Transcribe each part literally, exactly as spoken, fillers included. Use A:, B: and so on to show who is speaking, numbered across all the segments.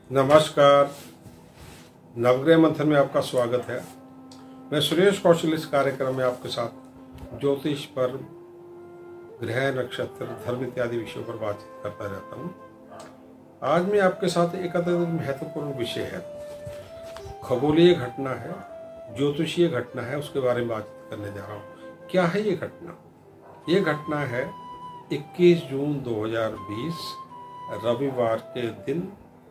A: नमस्कार। नवग्रह मंथन में आपका स्वागत है। मैं सुरेश कौशल इस कार्यक्रम में आपके साथ ज्योतिष पर, ग्रह, नक्षत्र, धर्म इत्यादि विषयों पर बातचीत करता रहता हूँ। आज मैं आपके साथ एक अत्यंत महत्वपूर्ण विषय है, खगोलीय घटना है, ज्योतिषीय घटना है, उसके बारे में बातचीत करने जा रहा हूँ। क्या है ये घटना? ये घटना है इक्कीस जून दो हज़ार बीस रविवार के दिन,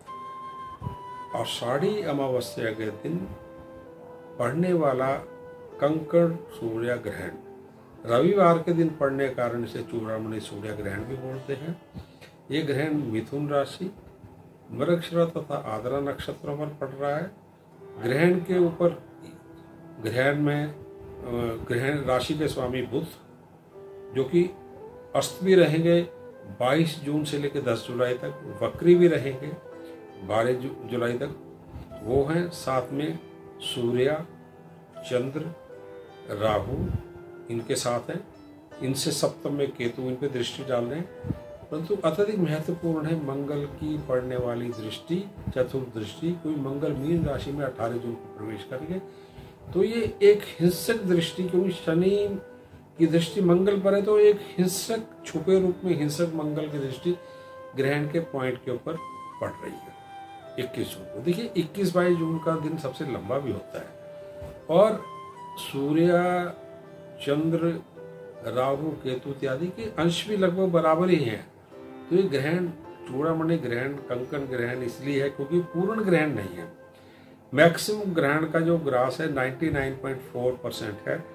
A: आषाढ़ी अमावस्या के दिन पड़ने वाला कंकड़ सूर्य ग्रहण। रविवार के दिन पड़ने के कारण इसे चूड़ामणि सूर्य ग्रहण भी बोलते हैं। ये ग्रहण मिथुन राशि, मृगशिरा तथा आद्रा नक्षत्रों पर पड़ रहा है। ग्रहण के ऊपर, ग्रहण में ग्रहण राशि के स्वामी बुध, जो कि अस्त भी रहेंगे बाईस जून से लेकर दस जुलाई तक, वक्री भी रहेंगे बारह जुलाई तक, वो हैं। साथ में सूर्य, चंद्र, राहु इनके साथ हैं। इनसे सप्तम में केतु इन पे दृष्टि डाल रहे हैं। परंतु अत्यधिक महत्वपूर्ण है मंगल की पड़ने वाली दृष्टि, चतुर्थ दृष्टि। कोई मंगल मीन राशि में अठारह जून को प्रवेश करेंगे, तो ये एक हिंसक दृष्टि, क्योंकि शनि की दृष्टि मंगल पर है, तो एक हिंसक, छुपे रूप में हिंसक मंगल की दृष्टि ग्रहण के पॉइंट के ऊपर पड़ रही है इक्कीस जून को। देखिए, इक्कीस बाईस जून का दिन सबसे लंबा भी होता है, और सूर्य, चंद्र, राहु, केतु इत्यादि के अंश भी लगभग बराबर ही हैं। तो ये ग्रहण चूड़ामणि ग्रहण, कंकण ग्रहण इसलिए है क्योंकि पूर्ण ग्रहण नहीं है। मैक्सिमम ग्रहण का जो ग्रास है निन्यानवे पॉइंट चार परसेंट है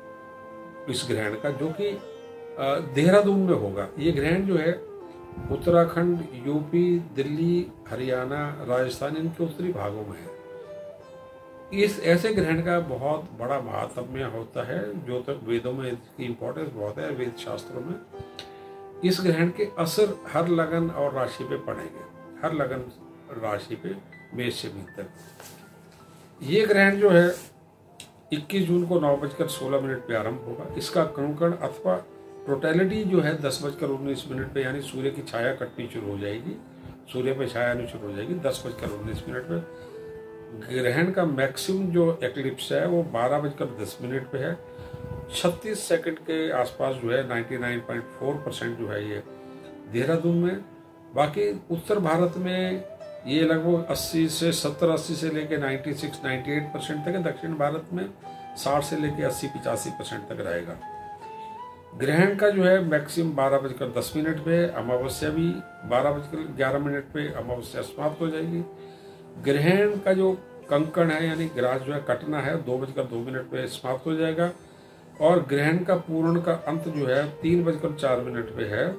A: इस ग्रहण का, जो कि देहरादून में होगा। ये ग्रहण जो है उत्तराखंड, यूपी, दिल्ली, हरियाणा, राजस्थान इनके उत्तरी भागों में है। इस ऐसे ग्रहण का बहुत बड़ा महात्म्य होता है, जो तक वेदों में इसकी इम्पोर्टेंस बहुत है, वेद शास्त्रों में। इस ग्रहण के असर हर लगन और राशि पे पड़ेंगे, हर लगन राशि पे, मेष से मीन तक। ये ग्रहण जो है इक्कीस जून को नौ बजकर सोलह मिनट पे आरंभ होगा। इसका कंकण अथवा टोटलिटी जो है दस बजकर उन्नीस मिनट पे, यानी सूर्य की छाया कटनी शुरू हो जाएगी, सूर्य पे छाया आनी शुरू हो जाएगी दस बजकर उन्नीस मिनट पे। ग्रहण का मैक्सिमम जो एक्लिप्स है वो बारह बजकर दस मिनट पे है। छत्तीस सेकंड के आसपास जो है निन्यानवे पॉइंट चार परसेंट जो है ये देहरादून में। बाकी उत्तर भारत में ये लगभग अस्सी से सत्तर अस्सी से लेके छियानवे अट्ठानवे परसेंट तक है। दक्षिण भारत में साठ से लेके अस्सी पचासी परसेंट तक रहेगा। ग्रहण का जो है मैक्सिमम बारह बजकर दस मिनट पे, अमावस्या भी बारह बजकर ग्यारह मिनट पे अमावस्या समाप्त हो जाएगी। ग्रहण का जो कंकण है यानी ग्रास जो है कटना है दो बजकर दो मिनट पे समाप्त हो जाएगा, और ग्रहण का पूर्ण का अंत जो है तीन बजकर चार मिनट पे है।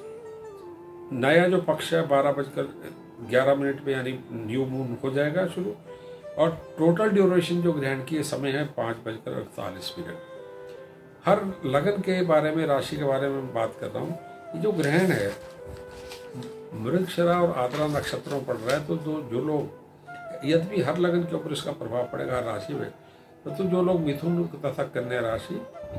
A: नया जो पक्ष है बारह बजकर ग्यारह मिनट पे यानी न्यू मून हो जाएगा शुरू, और टोटल ड्यूरेशन जो ग्रहण की समय है पाँच बजकर अड़तालीस मिनट। हर लगन के बारे में, राशि के बारे में बात कर रहा हूँ। ये जो ग्रहण है मृगशिरा और आद्रा नक्षत्रों पड़ रहा है, तो जो जो लोग, यद्यपि हर लगन के ऊपर इसका प्रभाव पड़ेगा हर राशि में, तो, तो जो लोग मिथुन तथा कन्या राशि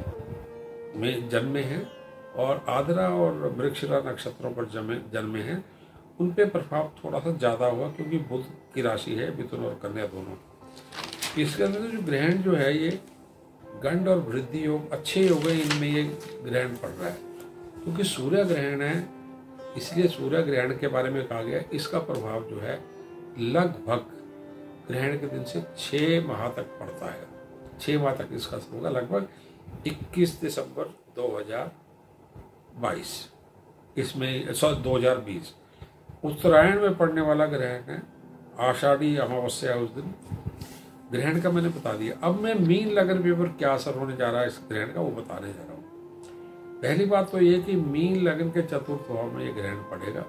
A: में जन्मे हैं और आद्रा और मृगशिरा नक्षत्रों पर जन्मे जन्मे हैं, उन पे प्रभाव थोड़ा सा ज़्यादा होगा, क्योंकि बुध की राशि है मिथुन और कन्या दोनों। इसके अंदर जो ग्रहण जो है ये गंड और वृद्धि योग, अच्छे योग है, इनमें ये ग्रहण पड़ रहा है। क्योंकि सूर्य ग्रहण है, इसलिए सूर्य ग्रहण के बारे में कहा गया है इसका प्रभाव जो है लगभग ग्रहण के दिन से छः माह तक पड़ता है। छः माह तक इसका असर होगा, लगभग इक्कीस दिसंबर दो हज़ार बाईस इसमें सॉरी दो हज़ार बीस उत्तरायण में पड़ने वाला ग्रहण है। आषाढ़ी अमावस्या उस दिन ग्रहण का मैंने बता दिया। अब मैं मीन लगन के ऊपर क्या असर होने जा रहा है इस ग्रहण का, वो बताने जा रहा हूँ। पहली बात तो ये कि मीन लगन के चतुर्थ भाव में ये ग्रहण पड़ेगा।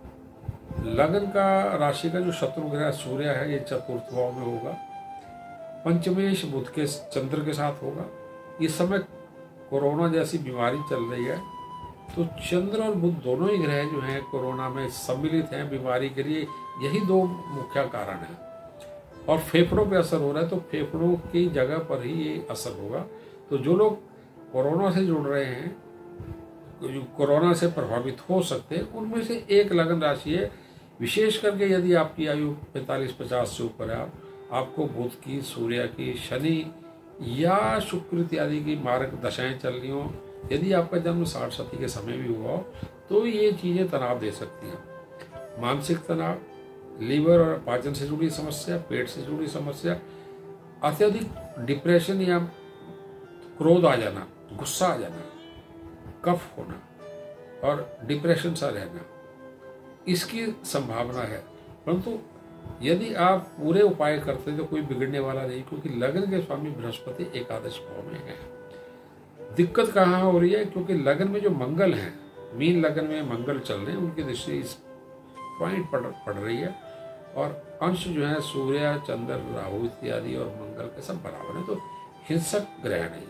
A: लगन का राशि का जो शत्रु ग्रह सूर्य है ये चतुर्थ भाव में होगा। पंचमेश बुध के चंद्र के साथ होगा। इस समय कोरोना जैसी बीमारी चल रही है, तो चंद्र और बुध दोनों ही ग्रह जो हैं कोरोना में सम्मिलित हैं बीमारी के लिए। यही दो मुख्य कारण है। और फेफड़ों पे असर हो रहा है, तो फेफड़ों की जगह पर ही ये असर होगा। तो जो लोग कोरोना से जुड़ रहे हैं, जो कोरोना से प्रभावित हो सकते हैं, उनमें से एक लगन राशि है विशेष करके यदि आपकी आयु पैंतालीस पचास से ऊपर है, आप, आपको बुध की, सूर्य की, शनि या शुक्र इत्यादि की मार्ग दशाएं चल रही हो, यदि आपका जन्म साठ सती के समय भी हुआ हो, तो ये चीज़ें तनाव दे सकती हैं। मानसिक तनाव, लीवर और पाचन से जुड़ी समस्या, पेट से जुड़ी समस्या, अत्यधिक डिप्रेशन या क्रोध आ जाना, गुस्सा आ जाना, कफ होना और डिप्रेशन सा रहना, इसकी संभावना है। परंतु यदि आप पूरे उपाय करते तो कोई बिगड़ने वाला नहीं, क्योंकि लग्न के स्वामी बृहस्पति एकादश भाव में है। दिक्कत कहाँ हो रही है? क्योंकि लग्न में जो मंगल है, मीन लग्न में मंगल चल रहे हैं, उनकी दृष्टि इस पॉइंट पड़ पड़ रही है और अंश जो है सूर्य, चंद्र, राहु इत्यादि और मंगल के सब बराबर है, तो हिंसक ग्रहण है।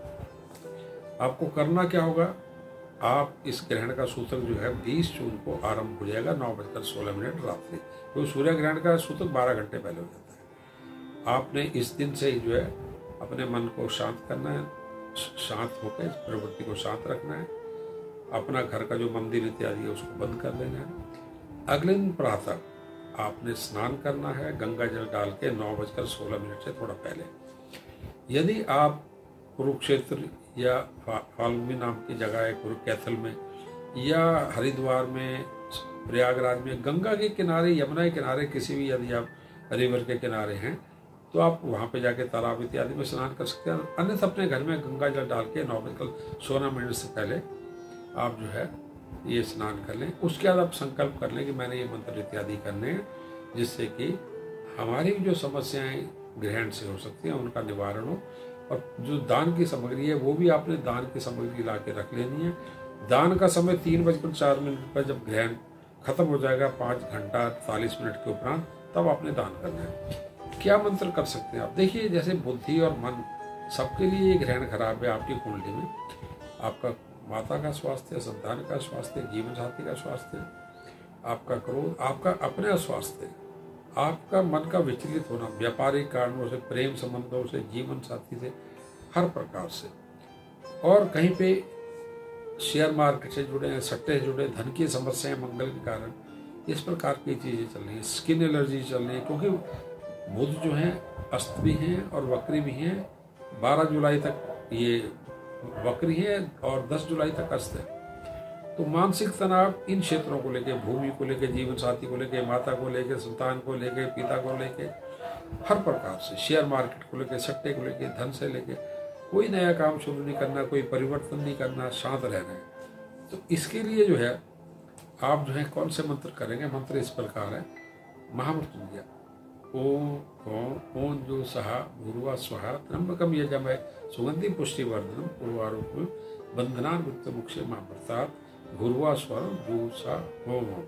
A: आपको करना क्या होगा? आप इस ग्रहण का सूत्र जो है बीस जून को आरंभ हो जाएगा नौ बजकर सोलह मिनट रात्रि, तो सूर्य ग्रहण का सूत्र बारह घंटे पहले हो जाता है। आपने इस दिन से ही जो है अपने मन को शांत करना है, शांत होकर इस प्रवृत्ति को शांत रखना है, अपना घर का जो मंदिर इत्यादि है उसको बंद कर देना है। अगले दिन प्रातः आपने स्नान करना है गंगा जल डाल के नौ बजकर सोलह मिनट से थोड़ा पहले। यदि आप कुरुक्षेत्र या फाल्गुनी नाम की जगह है कुरुक्षेत्र में, या हरिद्वार में, प्रयागराज में, गंगा के किनारे, यमुना के किनारे, किसी भी यदि आप रिवर के किनारे हैं तो आप वहाँ पे जाके तालाब इत्यादि में स्नान कर सकते हैं। अन्यथा अपने घर में गंगा जल डाल के नौ बजकर सोलह मिनट से पहले आप जो है ये स्नान कर लें। उसके बाद आप संकल्प कर लें कि मैंने ये मंत्र इत्यादि करने हैं, जिससे कि हमारी जो समस्याएं ग्रहण से हो सकती हैं उनका निवारण हो। और जो दान की सामग्री है वो भी आपने दान की सामग्री ला के रख लेनी है। दान का समय तीन बजकर चार मिनट पर जब ग्रहण खत्म हो जाएगा, पाँच घंटा चालीस मिनट के उपरांत, तब आपने दान करना है। क्या मंत्र कर सकते हैं आप? देखिए, जैसे बुद्धि और मन सबके लिए ये ग्रहण खराब है आपकी कुंडली में। आपका माता का स्वास्थ्य, संतान का स्वास्थ्य, जीवन साथी का स्वास्थ्य, आपका क्रोध, आपका अपने स्वास्थ्य, आपका मन का विचलित होना, व्यापारिक कारणों से, प्रेम संबंधों से, जीवन साथी से, हर प्रकार से, और कहीं पे शेयर मार्केट से जुड़े हैं, सट्टे से जुड़े, धन की समस्याएं मंगल के कारण, इस प्रकार की चीजें चल रही हैं। स्किन एलर्जी चल रही है, क्योंकि बुध जो है अस्त भी हैं और वक्री भी हैं। बारह जुलाई तक ये वक्री है और दस जुलाई तक अस्त है। तो मानसिक तनाव इन क्षेत्रों को लेके, भूमि को लेके, जीवन साथी को लेके, माता को लेके, संतान को लेके, पिता को लेके, हर प्रकार से, शेयर मार्केट को लेके, सट्टे को लेके, धन से लेके, कोई नया काम शुरू नहीं करना, कोई परिवर्तन नहीं करना, शांत रहना है। तो इसके लिए जो है आप जो है कौन से मंत्र करेंगे? मंत्र इस प्रकार है। महामृत्युंजय ओम ओम ओम जो सहा गुरुवा स्वाहा त्र्यंबकम यजमहे सुगंधि पुष्टिवर्धनम उर्वारुकम बंधनान वित्त मुक्षे महाप्रताप गुरुवा स्वर जो सा ओम ओम।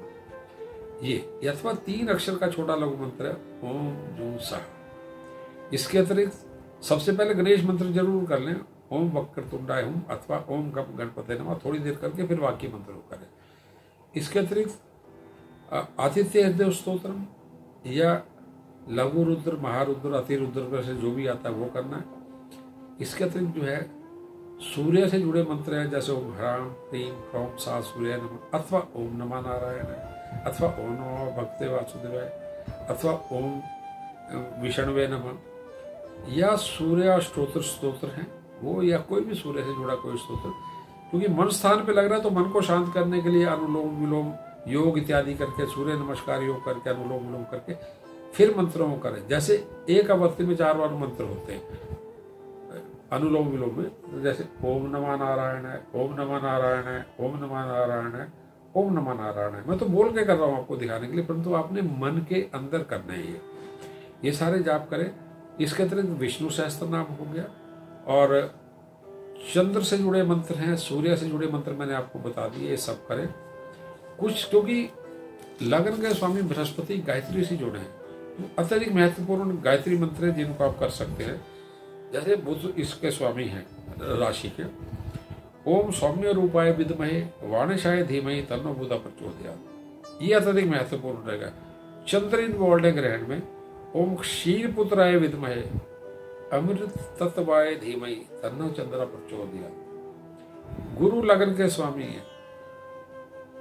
A: ये अथवा तीन अक्षर का छोटा लघु मंत्र है ओम जो सा। इसके अतिरिक्त सबसे पहले गणेश मंत्र जरूर कर लें, ओम वक्रतुंडाय हुम अथवा ओम गम गणपते नमः, थोड़ी देर करके फिर वाक्य मंत्र करें। इसके अतिरिक्त आदित्य हृदय स्तोत्रम या लघु रुद्र, महारुद्र, अतिरुद्र से जो भी आता है वो करना है। इसके अतिरिक्त जो है सूर्य से जुड़े मंत्र हैं, जैसे ओम ह्राम ह्रीम ह्रौम सा सूर्य नमः, अथवा ओम नमः नारायण, अथवा ओम नमः भगवते वासुदेवाय, अथवा ओम विष्णुवे नमः, या सूर्य स्त्रोत्र स्तोत्र हैं वो, या कोई भी सूर्य से जुड़ा कोई स्तोत्र। क्योंकि मन स्थान पे लग रहा है तो मन को शांत करने के लिए अनुलोम विलोम योग इत्यादि करके, सूर्य नमस्कार योग करके, अनुलोम विलोम करके फिर मंत्रों को करें। जैसे एक अवस्थी में चार बार मंत्र होते हैं अनुलोम विलोम में, जैसे ओम नमः नारायण है, ओम नमः नारायण है, ओम नमः नारायण है, ओम नमः नारायण है। मैं तो बोल के कर रहा हूँ आपको दिखाने के लिए, परंतु आपने मन के अंदर करना है। ये ये सारे जाप करें। इसके अतिरिक्त विष्णु सहस्त्र नाम हो गया, और चंद्र से जुड़े मंत्र हैं, सूर्य से जुड़े मंत्र मैंने आपको बता दिए, ये सब करें कुछ। क्योंकि लग्न के स्वामी बृहस्पति गायत्री से जुड़े हैं, अत्यधिक महत्वपूर्ण गायत्री मंत्र है जिनको आप कर सकते हैं। जैसे बुध इसके स्वामी हैं राशि के, ओम सौम्य रूपाय विद्महे वाणिशाय धीमहि तन्नो बुध प्रचोदयात्, ये अत्यधिक महत्वपूर्ण रहेगा। चंद्र इन्वॉल्व है ग्रहण में, ओम क्षीर पुत्राय विद्महे अमृत तत्वाय धीमहि तन्नो चंद्र प्रचोदयात्। गुरु लग्न के स्वामी है,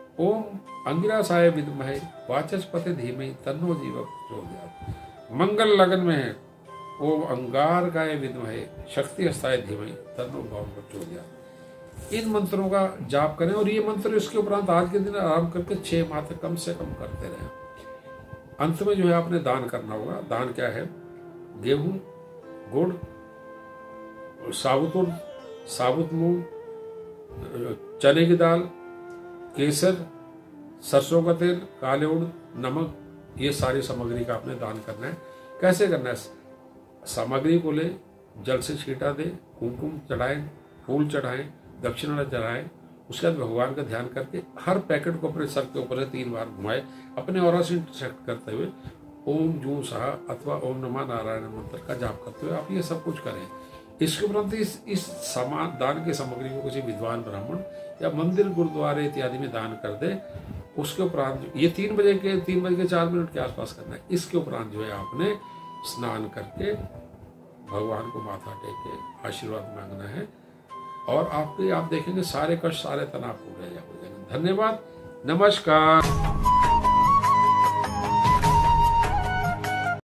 A: ओम अंगिरासाय विद्महे वाचस्पति धीमहि तन्नो जीव प्रचोदयात्। मंगल लगन में है ओम अंगारकाय विद्महे शक्ति हस्ताय धीमहि तन्नो भवः प्रचोदयात्। इन मंत्रों का जाप करें और ये मंत्र इसके उपरांत आज के दिन आराम करके छह माह तक कम से कम करते रहें। अंत में जो है आपने दान करना होगा। दान क्या है? गेहूं, गुड़, साबुत उर्द, साबुत मूंग, चने की दाल, केसर, सरसों का तेल, काले उड़द, नमक, ये सारी सामग्री का आपने दान करना है। कैसे करना है? सामग्री को ले, जल से छींटा दे, कुमकुम चढ़ाएं, फूल चढ़ाएं, दक्षिणा चढ़ाएं। उसके बाद भगवान का ध्यान करके हर पैकेट को अपने सर के ऊपर से तीन बार घुमाए, अपने ऑरा से इंटरसेक्ट करते हुए ओम जू साह अथवा ओम नमः नारायण मंत्र का जाप करते हुए आप ये सब कुछ करें। इसके उपरांत इस इस सामान दान की सामग्री को किसी विद्वान ब्राह्मण या मंदिर गुरुद्वारे इत्यादि में दान कर दे। उसके उपरांत ये तीन बजे के तीन बज के चार मिनट के आसपास करना है। इसके उपरांत जो है आपने स्नान करके भगवान को माथा टेक के आशीर्वाद मांगना है और आपके आप देखेंगे सारे कष्ट सारे तनाव पूरे हो जाएंगे। धन्यवाद, नमस्कार।